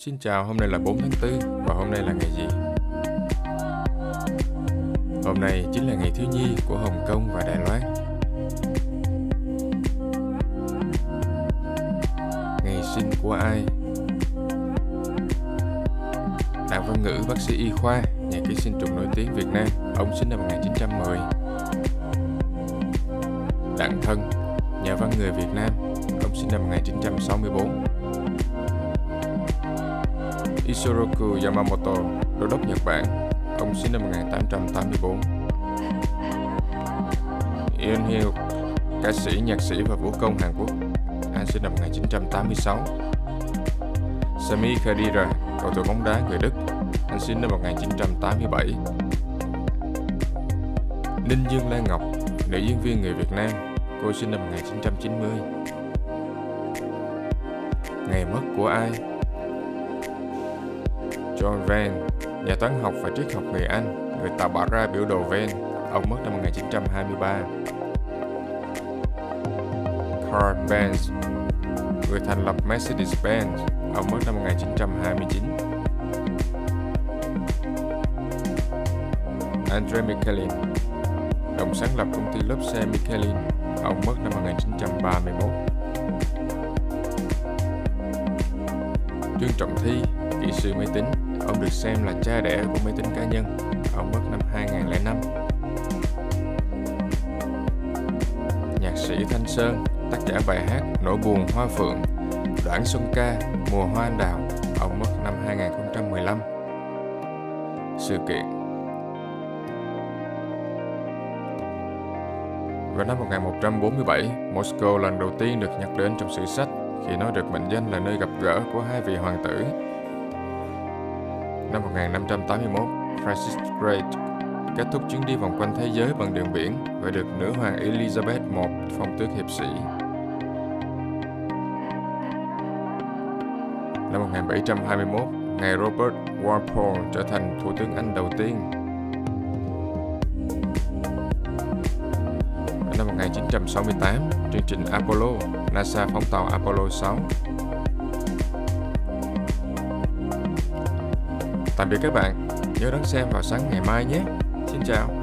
Xin chào, hôm nay là 4 tháng 4 và hôm nay là ngày gì? Hôm nay chính là ngày thiếu nhi của Hồng Kông và Đài Loan. Ngày sinh của ai? Đặng Văn Ngữ, bác sĩ y khoa, nhà ký sinh trùng nổi tiếng Việt Nam, ông sinh năm 1910. Đặng Thân, nhà văn người Việt Nam, ông sinh năm 1964. Isoroku Yamamoto, đô đốc Nhật Bản, ông sinh năm 1884. Eun Hyuk, ca sĩ, nhạc sĩ và vũ công Hàn Quốc, anh sinh năm 1986. Sami Khedira, cầu thủ bóng đá người Đức, anh sinh năm 1987. Ninh Dương Lan Ngọc, nữ diễn viên người Việt Nam, cô sinh năm 1990. Ngày mất của ai? John Venn, nhà toán học và triết học người Anh, người tạo bỏ ra biểu đồ Venn, ông mất năm 1923. Carl Benz, người thành lập Mercedes-Benz, ông mất năm 1929. Andrei Mikhelin, đồng sáng lập công ty lốp xe Michelin, ông mất năm 1931. Trương Trọng Thi, kỹ sư máy tính, ông được xem là cha đẻ của máy tính cá nhân, ông mất năm 2005. Nhạc sĩ Thanh Sơn, tác giả bài hát Nỗi buồn hoa phượng, Đoạn Xuân ca, Mùa hoa anh đào, ông mất năm 2015. Sự kiện. Vào năm 1147, Moscow lần đầu tiên được nhắc đến trong sử sách khi nó được mệnh danh là nơi gặp gỡ của hai vị hoàng tử. Năm 1581, Francis Great kết thúc chuyến đi vòng quanh thế giới bằng đường biển và được nữ hoàng Elizabeth I phong tước hiệp sĩ. Năm 1721, ngài Robert Walpole trở thành thủ tướng Anh đầu tiên. Năm 1968, chương trình Apollo, NASA phóng tàu Apollo 6. Tạm biệt các bạn, nhớ đón xem vào sáng ngày mai nhé. Xin chào.